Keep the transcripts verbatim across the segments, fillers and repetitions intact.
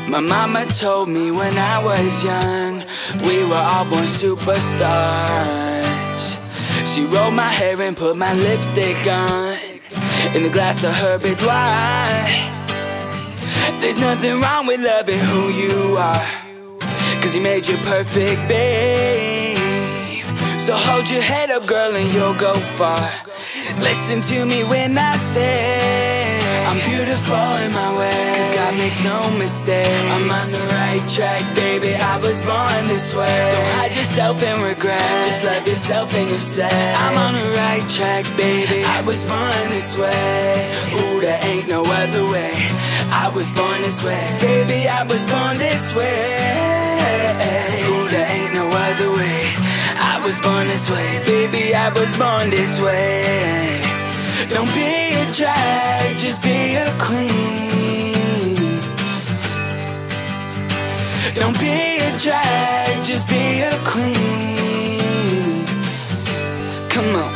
My mama told me when I was young, we were all born superstars. She rolled my hair and put my lipstick on in a glass of her big wine. There's nothing wrong with loving who you are, 'cause he made you perfect, babe. So hold your head up, girl, and you'll go far. Listen to me when I say I'm beautiful in my way, 'cause God makes no mistakes. I'm on the right track, baby, I was born this way. Don't hide yourself in regret, just love yourself and you say I'm on the right track, baby, I was born this way. Ooh, there ain't no other way, I was born this way. Baby, I was born this way. Ooh, there ain't no other way, I was born this way. Baby, I was born this way. Don't be a drag, just be a queen. Don't be a drag, just be a queen. Come on.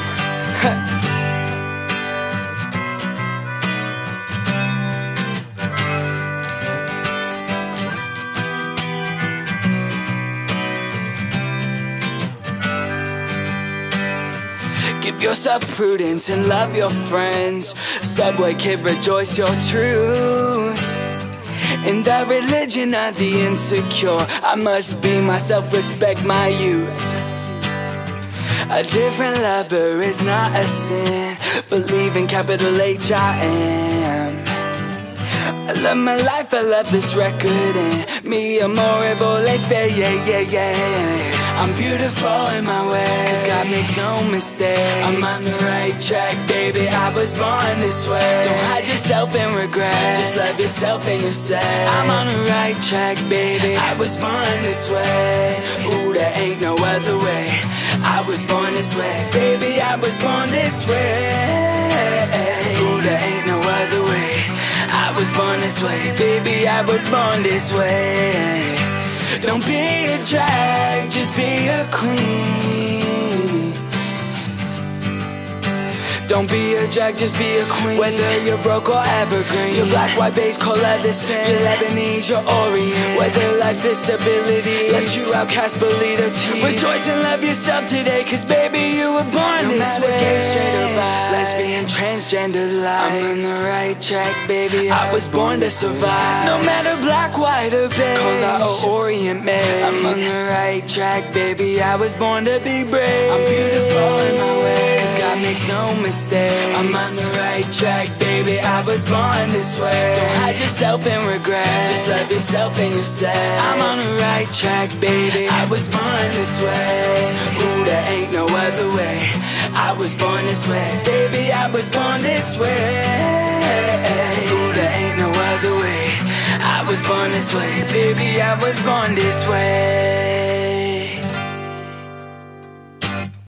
Give yourself prudence and love your friends. Subway kid, rejoice your truth. In the religion of the insecure, I must be myself, respect my youth. A different lover is not a sin. Believe in capital H I am. I love my life, I love this record, and me amore volefe, yeah, yeah, yeah. I'm beautiful in my way, 'cause God makes no mistakes. I'm on the right track, baby, I was born this way. Don't hide yourself in regret, just love yourself and you say I'm on the right track, baby, I was born this way. Ooh, there ain't no other way, I was born this way. Baby, I was born this way. Ooh, there ain't no other way, I was born this way. Baby, I was born this way. Don't be a drag, just be a queen. Don't be a drag, just be a queen. Whether you're broke or evergreen, you're black, white, beige, cola, the same. You're Lebanese, you're Orient. Whether life's disability left you outcast, but lead a team. Rejoice and love yourself today, 'cause baby, you were born no this way. Gay, straight or bi, lesbian, transgender life, I'm on the right track, baby, I was born to survive. No matter black, white, or beige, cola or Orient made, I'm on the right track, baby, I was born to be brave. I'm beautiful in my way, 'cause God makes no mistakes. I'm on the right track, baby, I was born this way. Don't hide yourself in regret, just love yourself and you say I'm on the right track, baby, I was born this way. Ooh, there ain't no other way, I was born this way. Baby, I was born this way. Ooh, there ain't no other way, I was born this way. Baby, I was born this way.